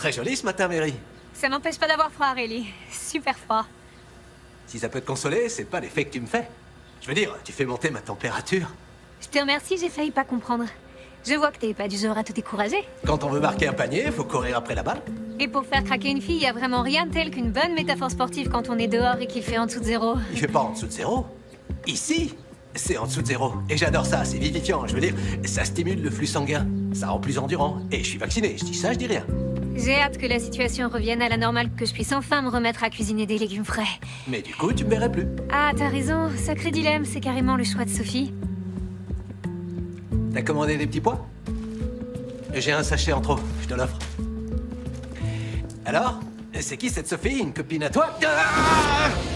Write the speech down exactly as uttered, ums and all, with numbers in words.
Très joli ce matin, Mary. Ça m'empêche pas d'avoir froid, Riley. Super froid. Si ça peut te consoler, c'est pas l'effet que tu me fais. Je veux dire, tu fais monter ma température. Je te remercie, j'ai failli pas comprendre. Je vois que t'es pas du genre à te décourager. Quand on veut marquer un panier, faut courir après la balle. Et pour faire craquer une fille, y a vraiment rien de tel qu'une bonne métaphore sportive quand on est dehors et qu'il fait en dessous de zéro. Il fait pas en dessous de zéro. Ici, c'est en dessous de zéro. Et j'adore ça, c'est vivifiant. Je veux dire, ça stimule le flux sanguin. Ça rend plus endurant. Et je suis vacciné, je dis ça, je dis rien. J'ai hâte que la situation revienne à la normale, que je puisse enfin me remettre à cuisiner des légumes frais. Mais du coup, tu me verrais plus. Ah, t'as raison, sacré dilemme, c'est carrément le choix de Sophie. T'as commandé des petits pois? J'ai un sachet en trop, je te l'offre. Alors? C'est qui cette Sophie? Une copine à toi? Ah!